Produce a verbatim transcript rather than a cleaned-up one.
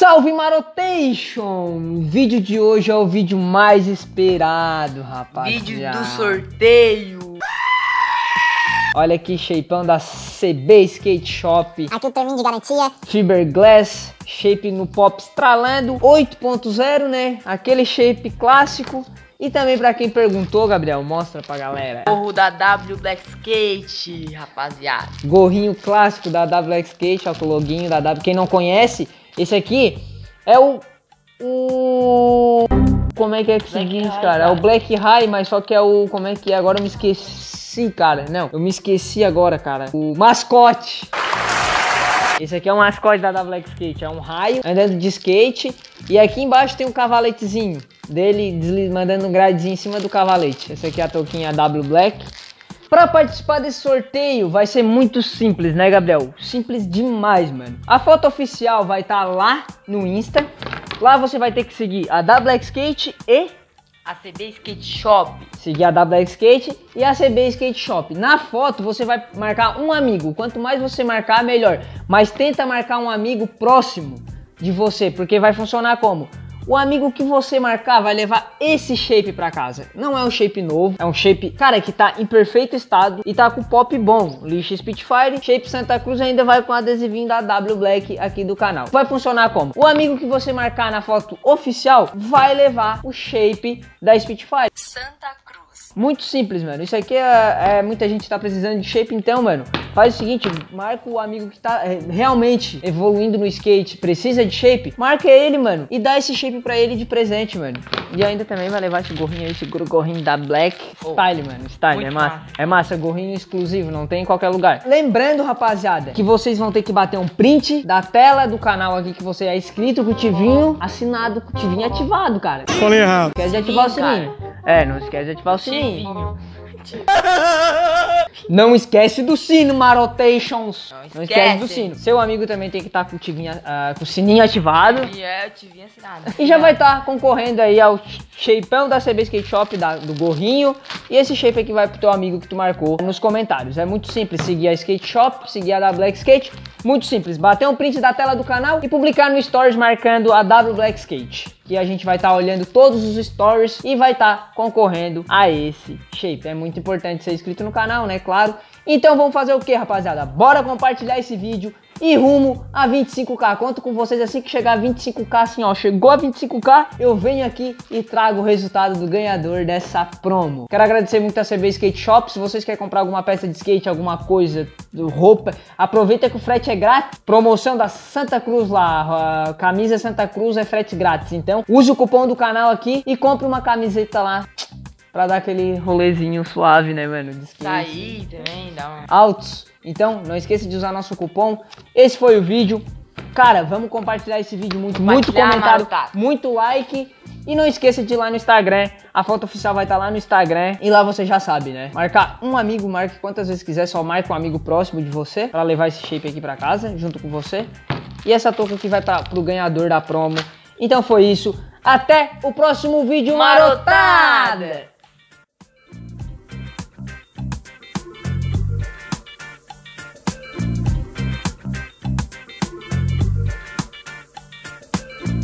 Salve Marotation! O vídeo de hoje é o vídeo mais esperado, rapaz. Vídeo do sorteio. Olha que shapeão da C B Skate Shop. Aqui o terminho de garantia. Fiberglass, shape no pop estralando, oito ponto zero, né? Aquele shape clássico. E também pra quem perguntou, Gabriel, mostra pra galera. Gorro da W Black Skate, rapaziada. Gorrinho clássico da W Black Skate, ó, com o loginho da W. Quem não conhece, esse aqui é o... o... Como é que é que se diz, cara? É o Black High, mas só que é o... Como é que é? Agora eu me esqueci, cara. Não, eu me esqueci agora, cara. O mascote. Esse aqui é um mascote da W Black Skate. É um raio andando de skate. E aqui embaixo tem um cavaletezinho dele mandando um gradezinho em cima do cavalete. Essa aqui é a touquinha W Black. Para participar desse sorteio vai ser muito simples, né, Gabriel? Simples demais, mano. A foto oficial vai estar lá no Insta. Lá você vai ter que seguir a W Black Skate e a C B Skate Shop. Seguir a W Black Skate e a C B Skate Shop. Na foto você vai marcar um amigo. Quanto mais você marcar, melhor. Mas tenta marcar um amigo próximo de você, porque vai funcionar como? O amigo que você marcar vai levar esse shape pra casa. Não é um shape novo, é um shape, cara, que tá em perfeito estado e tá com pop bom. Lixa Spitfire, shape Santa Cruz, ainda vai com adesivinho da W Black aqui do canal. Vai funcionar como? O amigo que você marcar na foto oficial vai levar o shape da Spitfire Santa Cruz. Muito simples, mano. Isso aqui é, é muita gente tá precisando de shape, então, mano, faz o seguinte, marca o amigo que tá é, realmente evoluindo no skate, precisa de shape, marca ele, mano, e dá esse shape pra ele de presente, mano. E ainda também vai levar esse gorrinho aí, esse gorrinho da Black Style, mano. Style, é massa. massa. É massa, gorrinho exclusivo, não tem em qualquer lugar. Lembrando, rapaziada, que vocês vão ter que bater um print da tela do canal aqui que você é inscrito com o Tivinho assinado, com o Tivinho ativado, cara. Falei errado. Esquece de ativar o sininho. É, não esquece de ativar o sininho. Não esquece do sino, Marotations. Não esquece. Não esquece do sino. Seu amigo também tem que estar com o tivinho, uh, com o sininho ativado. E é, o tivinho assinado. E já vai estar concorrendo aí ao shapeão da C B Skate Shop, da, do gorrinho. E esse shape aqui vai pro teu amigo que tu marcou nos comentários. É muito simples, seguir a Skate Shop, seguir a da Black Skate. Muito simples, bater um print da tela do canal e publicar no Stories marcando a W Black Skate. Que a gente vai estar tá olhando todos os stories e vai estar tá concorrendo a esse shape. É muito importante ser inscrito no canal, né? Claro. Então vamos fazer o que, rapaziada? Bora compartilhar esse vídeo e rumo a vinte e cinco K. Conto com vocês assim que chegar a vinte e cinco K, assim ó, chegou a vinte e cinco K, eu venho aqui e trago o resultado do ganhador dessa promo. Quero agradecer muito a C B Skate Shop. Se vocês querem comprar alguma peça de skate, alguma coisa, roupa, aproveita que o frete é grátis. Promoção da Santa Cruz lá, a camisa Santa Cruz é frete grátis. Então use o cupom do canal aqui e compre uma camiseta lá pra dar aquele rolezinho suave, né, mano? De skate. Tá aí também, dá uma... Altos. Então, não esqueça de usar nosso cupom. Esse foi o vídeo. Cara, vamos compartilhar esse vídeo muito, muito comentário, muito like. E não esqueça de ir lá no Instagram. A foto oficial vai estar lá no Instagram. E lá você já sabe, né? Marcar um amigo, marque quantas vezes quiser. Só marque um amigo próximo de você pra levar esse shape aqui pra casa, junto com você. E essa touca aqui vai estar pro ganhador da promo. Então foi isso. Até o próximo vídeo, marotada!